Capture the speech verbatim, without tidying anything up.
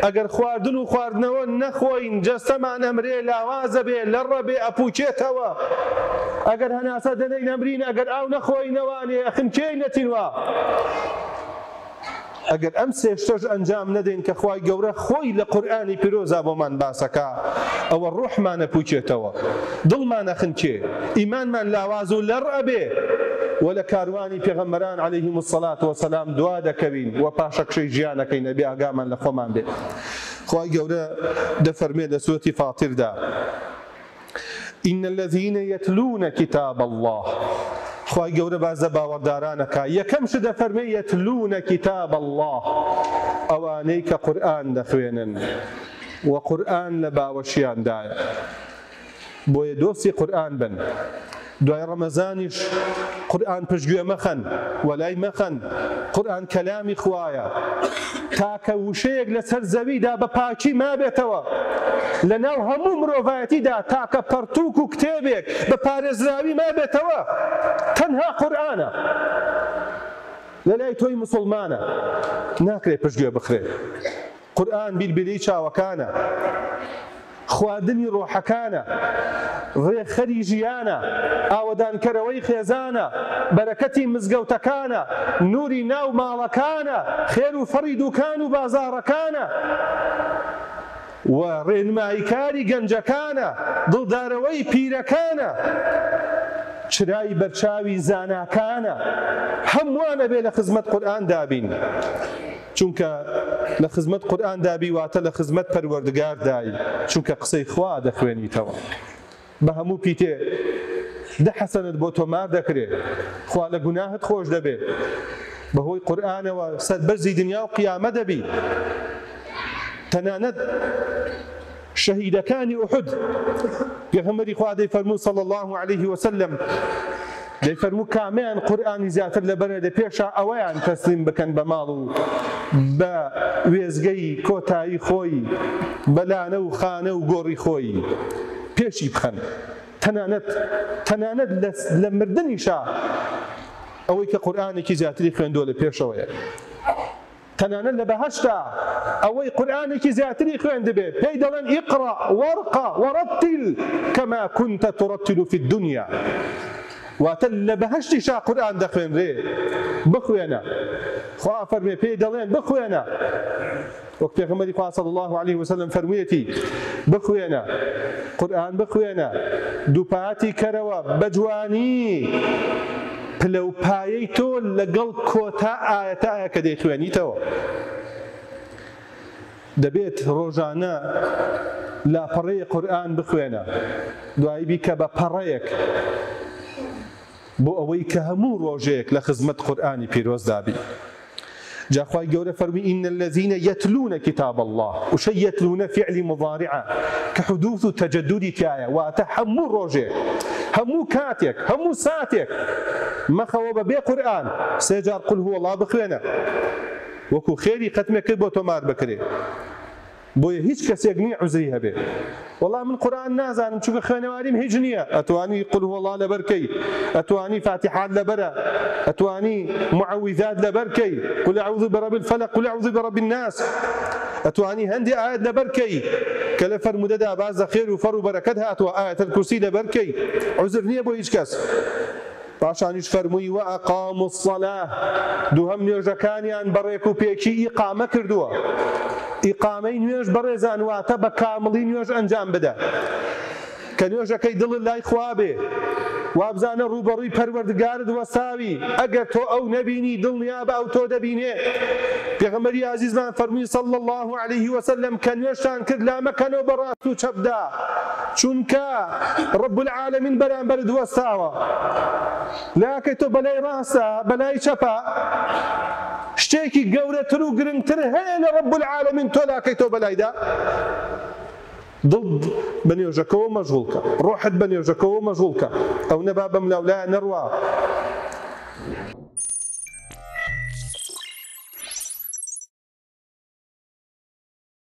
ئەگەر خواردن و خواردنەوە نەخۆین جەستەمان ئەمرێ لاوازە بێ لەڕە بێ ئەپوچێتەوە ئەگەر هەناسە دەنەی نەمرین ئەگەر ئاو نەخۆینەوانێ ئەخمکێی نەتینوە ئەگەر ئەم سێشتەش ئەنجام نەدەین کە خوای گەورە خۆی لە قورئانی پیرۆزا بۆمان باسەکە ئەوە ڕوحمانە پوچێتەوە دڵمانە خنکێ ئیمانمان لاواز و لەڕ ئەبێ ولا كارواني پیغمبران عليهم الصلاة والسلام دعا دكوين وباشك شيء جيانا كي نبي أقاما لخومان به خواهي قولا دفرمي لسورة فاطر دا إن الذين يتلون كتاب الله خواهي قولا بعض باوردارانك يكمش دفرمي يتلون كتاب الله أوانيك قرآن دخوينا وقرآن لباوشيان دايا بو يدوسي قرآن بن دوای ڕەمەزانیش قورئان پشتگوێ مەخەن وەلای مەخەن قورئان کەلامی خوایە تاکە وشەیەک لەسەر زەویدا بە پاکی مابێتەوە لەناو هەموو مرۆڤایەتیدا تاکە پەرتووک و کتێبێک بە پارێزراوی مابێتەوە تەنها قورئانە لەلای تۆی موسڵمانە ناکرێت پشتگوێ بخرێ قورئان بیلبیلەی چاوەکانە خواردنی ڕۆحەکانە ڕێخەری ژیانە ئاوەدانکەرەوەی خێزانە بەرەکەتی مزگەوتەکانە نوری ناو ماڵەکانە خێر و فەڕی دوکان و بازاڕەکانە و ڕێنماییکاری گەنجەکانە دڵدارەوەی پیرەکانە چرای بەرچاوی زاناکانە هەمووانە بێ لە خزمەت قورئان دابین چونکە لە خزمەت قورئان دابی واتە لە خزمەت پەروەردگار دایی چونکە قسەی خوا دەخوێنیتەوە بە هەموو پیتێ دە حەسەنت بۆ تۆ مار دەکرێت خوا لە گوناهت خۆش دەبێت بەهۆی قورئانەوە سەربەرزی دنیا و قیامە دەبی تەنانەت شەهیدەکانی ئوحود پێغەمبەری خوا دەیفەرموو صلی الله عليه وسلم دەیفەرموو کامیان قورئانی زیاتر لەبەرە دە پێشە ئەوەیان تەسلیم بکەن بە ماڵ و بە وێزگەی کۆتایی خۆی بەلانە و خانە و گۆڕی خۆی پێشی بخەن تەنانەت تەنانەت لە مردنیشا ئەوەی کە قورئانێکی زیاتری خوێندووە لە پێشەوەیە تەنانەت لە بەهەشتا ئەوەی قورئانێکی زیاتری خوێندبێ پێی دەڵێن ئیقڕە وەرقە وەرەتیل کەما کونتە تورەتیل فی الدنیا واتە لە بەهەشتیشا قورئان دەخوێنرێ بخوێنە خوا فەرمێ پێی دەڵێن بخوێنە وەک پێغەمبەری خوا صلی الله عليه وسلم فەرموویەتی بخوێنە قورئان بخوێنە دووپاتی کەرەوە بەجوانی پلەپایەی تۆ لەگەڵ کۆتا ئاەتایە کە دەیخوێنیتەوە دەبێت ڕۆژانە لاپەڕەی قورئان بخوێنە دوایی بیکە بە پەڕەیەک بۆ ئەوەی کە هەموو ڕۆژێک لە خزمەت قورئانی پیرۆز دابی جا خوای گەورە فەرمی إن الذين يتلون كتاب الله وشي يتلون فعل مضارعة كحدوث تجدد تايا واتە هەموو ڕۆژێک هەموو کاتێک هەموو ساتێک مەخەوە بە بێ قورئان سێجار قل هو الله بخوێنە وەکو خێری ختمێک کرد بۆ تۆ مار بکرێ بۆیە هیچ کەسێک نییە عوزری هەبێ وەڵام من قورئان نازانم چونکە خوێنەواریم هیچ نییە ئەتوانی قل هو الله لەبەرکەی ئەتوانی فاتحات لەبەرە ئەتوانی معوذات لەبەرکەی قل أعوذ برب الفلق قل أعوذ برب الناس ئەتوانی هەندێک ئاەت لەبەرکەی کە لە فەرمودەدا باز لە خێر و فەڕ و بەرەکەت هاتووە ئاەت الکورسی لەبەرکەی عوزر نییە بۆ هیچ کەس پاشانیش فەرمووی وەئەقاموا الصەلاة دووهەم نوێژەکانیان بەڕێک و پێکی ئیقامە کردووە ئیقامەی نوێژ بەڕێزان واتە بە کامڵی نوێژ ئەنجام بدە کە نوێژەکەی دڵت لای خوا بێ وابزانە ڕوبەڕووی پەروەردگارت وەساوی ئەگەر تۆ ئەو نەبینی دڵنیا بە ئەو تۆ دەبینێ پێغەمبەری عەزیزمان فەرمووی صلی الله عليه وسلم کە نوێژتان کرد لا مەکەنەوە بە ڕاست و چەپدا چونکە رب العالمین بەرامبەرت وەساوە لاکەی تۆ بەلای ڕاستە بەلای چەپە شتێکی گەورەتر و گرنگتر هەیە لە رب العالمین تۆ لاکەی تۆ بەلایدا دڵ بە نوێژەکەەوە مەشغوڵکە ڕۆحت بە نوێژەکەەوە مەشغوڵکە ئەو نەبا بەم لاولایە نەڕوا